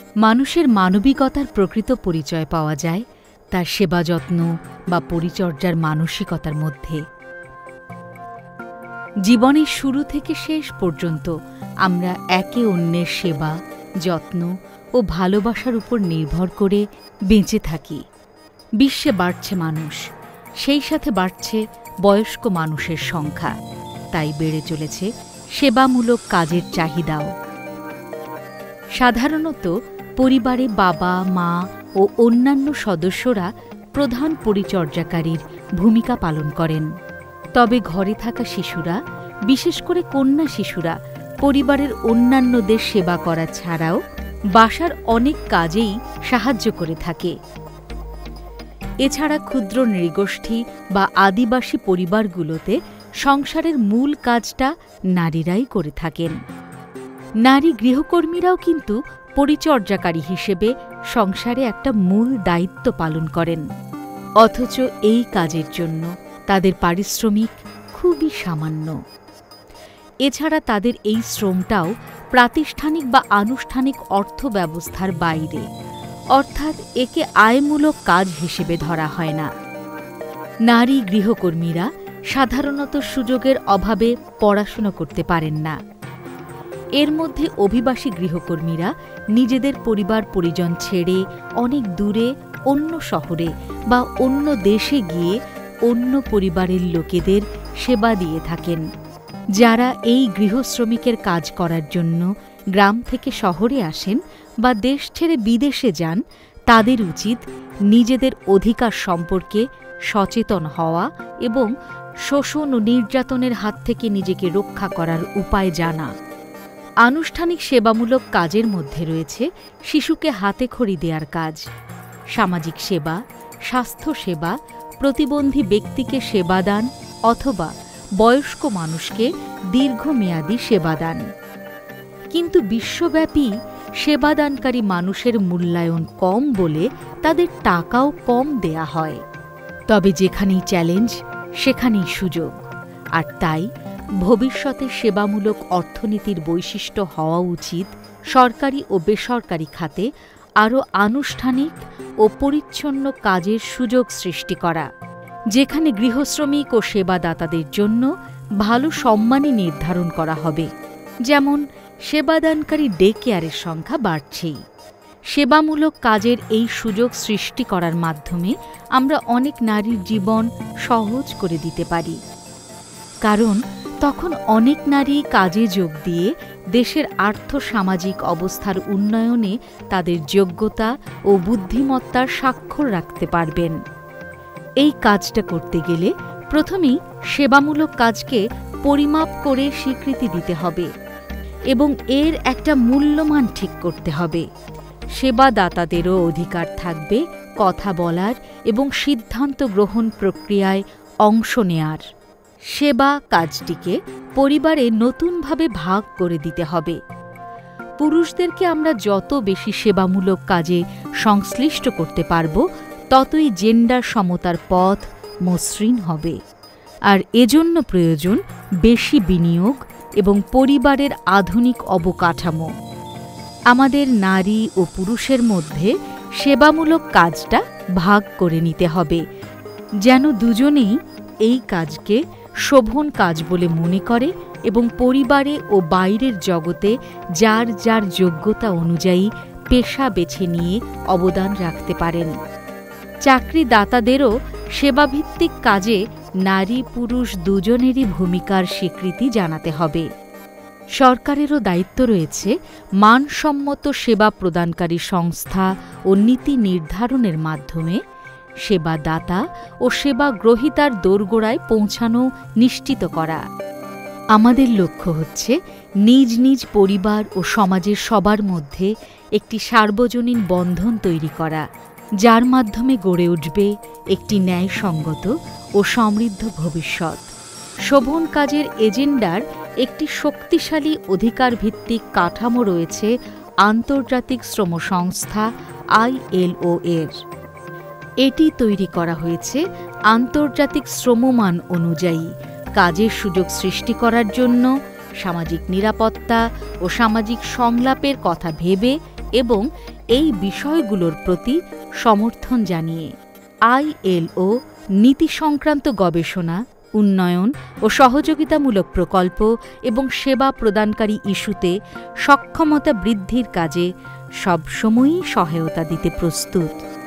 মানুষের মানবিকতার প্রকৃত পরিচয় পাওয়া যায় তার সেবা যত্ন বা পরিচর্যার মানসিকতার মধ্যে। জীবনের শুরু থেকে শেষ পর্যন্ত আমরা একে অন্যের সেবা, যত্ন ও ভালোবাসার উপর নির্ভর করে বেঁচে থাকি। বিশ্বে বাড়ছে মানুষ, সেই সাথে বাড়ছে বয়স্ক মানুষের সংখ্যা, তাই বেড়ে চলেছে সেবামূলক কাজের চাহিদাও। সাধারণত পরিবারে বাবা, মা ও অন্যান্য সদস্যরা প্রধান পরিচর্যাকারীর ভূমিকা পালন করেন। তবে ঘরে থাকা শিশুরা, বিশেষ করে কন্যা শিশুরা, পরিবারের অন্যান্যদের সেবা করা ছাড়াও বাসার অনেক কাজেই সাহায্য করে থাকে। এছাড়া ক্ষুদ্র নৃগোষ্ঠী বা আদিবাসী পরিবারগুলোতে সংসারের মূল কাজটা নারীরাই করে থাকেন। নারী গৃহকর্মীরাও কিন্তু পরিচর্যাকারী হিসেবে সংসারে একটা মূল দায়িত্ব পালন করেন, অথচ এই কাজের জন্য তাদের পারিশ্রমিক খুবই সামান্য। এছাড়া তাদের এই শ্রমটাও প্রাতিষ্ঠানিক বা আনুষ্ঠানিক অর্থব্যবস্থার বাইরে, অর্থাৎ একে আয়মূলক কাজ হিসেবে ধরা হয় না। নারী গৃহকর্মীরা সাধারণত সুযোগের অভাবে পড়াশোনা করতে পারেন না। এর মধ্যে অভিবাসী গৃহকর্মীরা নিজেদের পরিবার পরিজন ছেড়ে অনেক দূরে অন্য শহরে বা অন্য দেশে গিয়ে অন্য পরিবারের লোকেদের সেবা দিয়ে থাকেন। যারা এই গৃহশ্রমিকের কাজ করার জন্য গ্রাম থেকে শহরে আসেন বা দেশ ছেড়ে বিদেশে যান, তাদের উচিত নিজেদের অধিকার সম্পর্কে সচেতন হওয়া এবং শোষণ ও নির্যাতনের হাত থেকে নিজেকে রক্ষা করার উপায় জানা। আনুষ্ঠানিক সেবামূলক কাজের মধ্যে রয়েছে শিশুকে হাতেখড়ি দেওয়ার কাজ, সামাজিক সেবা, স্বাস্থ্যসেবা, প্রতিবন্ধী ব্যক্তিকে সেবাদান অথবা বয়স্ক মানুষকে দীর্ঘমেয়াদী সেবাদান। কিন্তু বিশ্বব্যাপী সেবাদানকারী মানুষের মূল্যায়ন কম বলে তাদের টাকাও কম দেয়া হয়। তবে যেখানেই চ্যালেঞ্জ সেখানেই সুযোগ, আর তাই ভবিষ্যতে সেবামূলক অর্থনীতির বৈশিষ্ট্য হওয়া উচিত সরকারি ও বেসরকারি খাতে আরও আনুষ্ঠানিক ও পরিচ্ছন্ন কাজের সুযোগ সৃষ্টি করা, যেখানে গৃহশ্রমিক ও সেবাদাতাদের জন্য ভালো সম্মানী নির্ধারণ করা হবে। যেমন সেবাদানকারী ডে কেয়ারের সংখ্যা বাড়ছেই। সেবামূলক কাজের এই সুযোগ সৃষ্টি করার মাধ্যমে আমরা অনেক নারীর জীবন সহজ করে দিতে পারি, কারণ তখন অনেক নারী কাজে যোগ দিয়ে দেশের আর্থসামাজিক অবস্থার উন্নয়নে তাদের যোগ্যতা ও বুদ্ধিমত্তার স্বাক্ষর রাখতে পারবেন। এই কাজটা করতে গেলে প্রথমেই সেবামূলক কাজকে পরিমাপ করে স্বীকৃতি দিতে হবে এবং এর একটা মূল্যমান ঠিক করতে হবে। সেবাদাতাদেরও অধিকার থাকবে কথা বলার এবং সিদ্ধান্ত গ্রহণ প্রক্রিয়ায় অংশ নেয়ার। সেবা কাজটিকে পরিবারে নতুনভাবে ভাগ করে দিতে হবে। পুরুষদেরকে আমরা যত বেশি সেবামূলক কাজে সংশ্লিষ্ট করতে পারব, ততই জেন্ডার সমতার পথ মসৃণ হবে। আর এজন্য প্রয়োজন বেশি বিনিয়োগ এবং পরিবারের আধুনিক অবকাঠামো। আমাদের নারী ও পুরুষের মধ্যে সেবামূলক কাজটা ভাগ করে নিতে হবে, যেন দুজনেই এই কাজকে শোভন কাজ বলে মনে করে এবং পরিবারে ও বাইরের জগতে যার যার যোগ্যতা অনুযায়ী পেশা বেছে নিয়ে অবদান রাখতে পারেন। চাকরিদাতাদেরও সেবাভিত্তিক কাজে নারী পুরুষ দুজনেরই ভূমিকার স্বীকৃতি জানাতে হবে। সরকারেরও দায়িত্ব রয়েছে মানসম্মত সেবা প্রদানকারী সংস্থা ও নীতি নির্ধারণের মাধ্যমে সেবাদাতা ও সেবা গ্রহীতার দোরগোড়ায় পৌঁছানো নিশ্চিত করা। আমাদের লক্ষ্য হচ্ছে নিজ নিজ পরিবার ও সমাজের সবার মধ্যে একটি সার্বজনীন বন্ধন তৈরি করা, যার মাধ্যমে গড়ে উঠবে একটি ন্যায়সঙ্গত ও সমৃদ্ধ ভবিষ্যৎ। শোভন কাজের এজেন্ডার একটি শক্তিশালী অধিকারভিত্তিক কাঠামো রয়েছে আন্তর্জাতিক শ্রম সংস্থা ILO এর। এটি তৈরি করা হয়েছে আন্তর্জাতিক শ্রমমান অনুযায়ী কাজের সুযোগ সৃষ্টি করার জন্য, সামাজিক নিরাপত্তা ও সামাজিক সংলাপের কথা ভেবে এবং এই বিষয়গুলোর প্রতি সমর্থন জানিয়ে ILO নীতি সংক্রান্ত গবেষণা, উন্নয়ন ও সহযোগিতামূলক প্রকল্প এবং সেবা প্রদানকারী ইস্যুতে সক্ষমতা বৃদ্ধির কাজে সবসময়ই সহায়তা দিতে প্রস্তুত।